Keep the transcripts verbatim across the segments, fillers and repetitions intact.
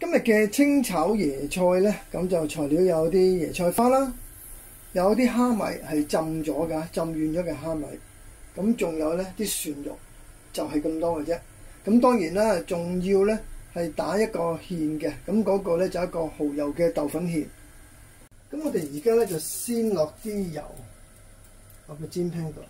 今日嘅清炒椰菜咧，咁就材料有啲椰菜花啦，有啲蝦米係浸咗㗎，浸軟咗嘅蝦米，咁仲有咧啲蒜蓉，就係咁多嘅啫。咁當然啦，仲要咧係打一個芡嘅，咁嗰個咧就一個蠔油嘅豆粉芡。咁我哋而家咧就先落啲油落個煎 pan 度。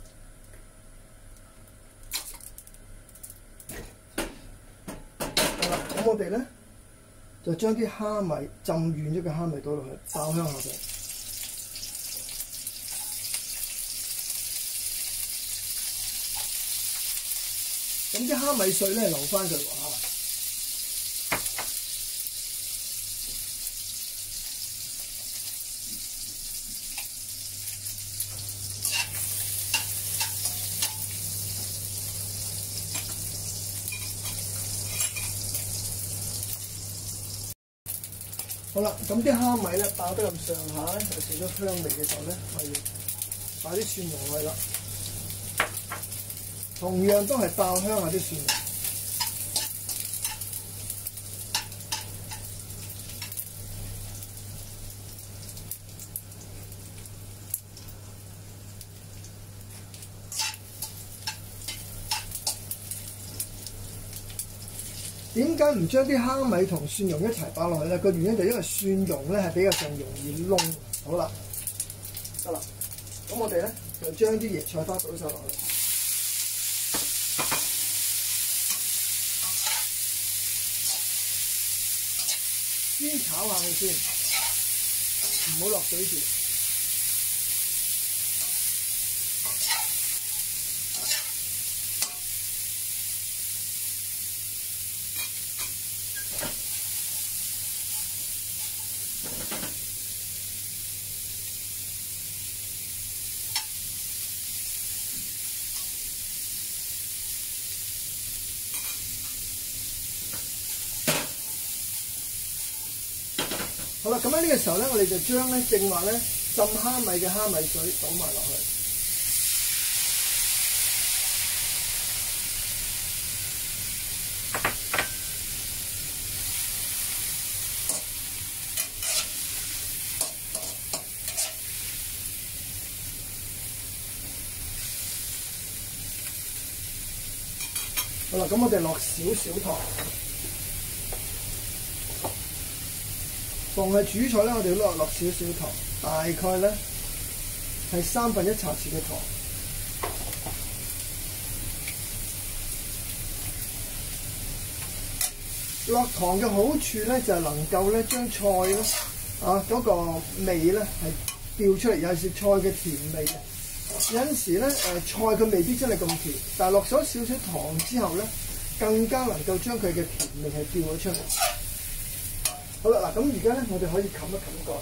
好啦，咁我哋咧就將啲蝦米浸軟咗嘅蝦米倒落去，爆香下佢。咁啲蝦米碎咧留翻佢喎嚇。好啦，咁啲蝦米咧爆得咁上下咧，就少咗香味嘅時候咧，我要擺啲蒜蓉落去啦。同樣都係爆香下啲蒜蓉。點解唔將啲蝦米同蒜蓉一齊擺落去咧？個原因就因為蒜蓉咧係比較上容易燶。好啦，得啦，咁我哋咧就將啲椰菜花倒晒落去，先炒下佢先，唔好落水住。好啦，咁喺呢個時候咧，我哋就將咧正話咧浸蝦米嘅蝦米水倒埋落去。好啦，咁我哋落少少糖。逢係煮菜咧，我哋落落少少糖，大概咧係三分一茶匙嘅糖。落糖嘅好處咧，就係能夠咧將菜咧啊嗰個味咧係調出嚟，尤其是菜嘅甜味嘅。有陣時咧誒菜佢未必真係咁甜，但係落咗少少糖之後咧，更加能夠將佢嘅甜味係調咗出嚟。好啦，嗱咁而家咧，我哋可以冚一冚蓋。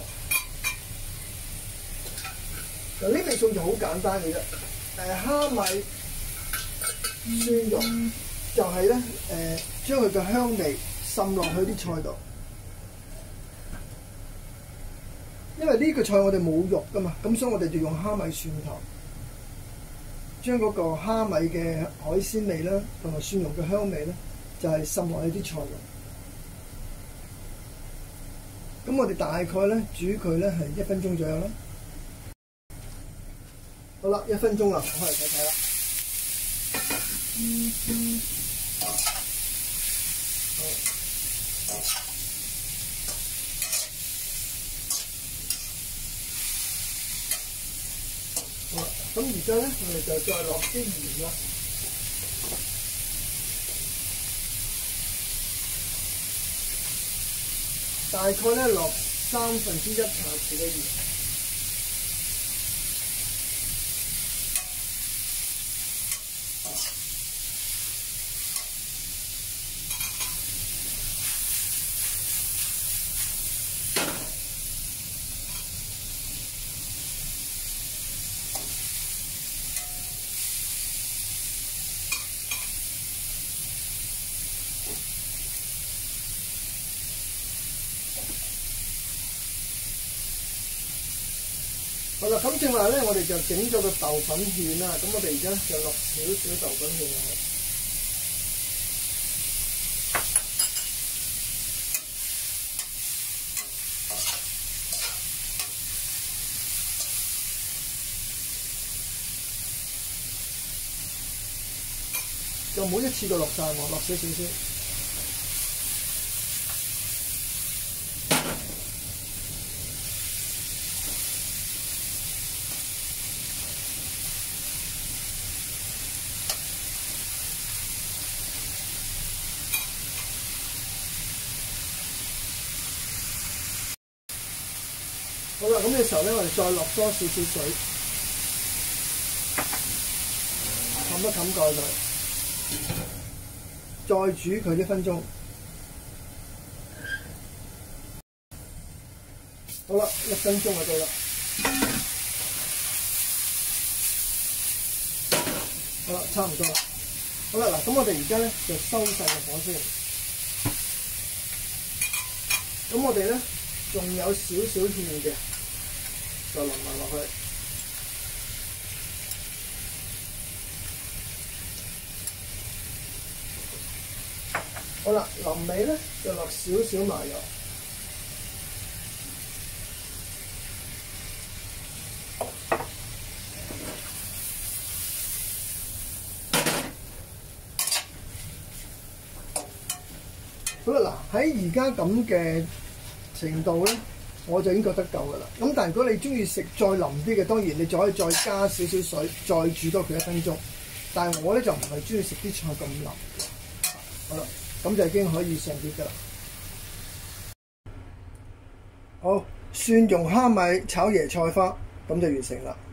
嗱呢味餸就好簡單嘅啫。誒蝦米、蒜蓉就係咧誒將佢嘅香味滲落去啲菜度。因為呢個菜我哋冇肉噶嘛，咁所以我哋就用蝦米蒜頭，將嗰個蝦米嘅海鮮味啦，同埋蒜蓉嘅香味咧，就係滲落去啲菜度。咁我哋大概咧煮佢咧係一分鐘左右啦。好啦，一分鐘啦，開嚟睇睇啦。嗯嗯、好，好啦，咁而家咧我哋就再落啲鹽啦。大概咧落三分之一茶匙嘅鹽，好啦，咁正話咧，我哋就整咗個豆粉芡啦。咁我哋而家就落少少豆粉芡落去。 就唔好一次過落晒喎，落少少先。好啦，咁嘅時候咧，我哋再落多少少水，冚一冚蓋佢，再煮佢一分鐘。好啦，一分鐘就到啦。好啦，差唔多啦。好啦，嗱，咁我哋而家咧就收細個火先。咁我哋咧仲有少少芡嘅。就淋埋落去，好啦，臨尾咧就落少少麻油，好啦，嗱喺而家咁嘅程度咧。我就已經覺得夠噶啦。咁但係如果你中意食再腍啲嘅，當然你就可以再加少少水，再煮多佢一分鐘。但係我咧就唔係中意食啲菜咁腍嘅。好啦，咁就已經可以上碟噶啦。好，蒜蓉蝦米炒椰菜花，咁就完成啦。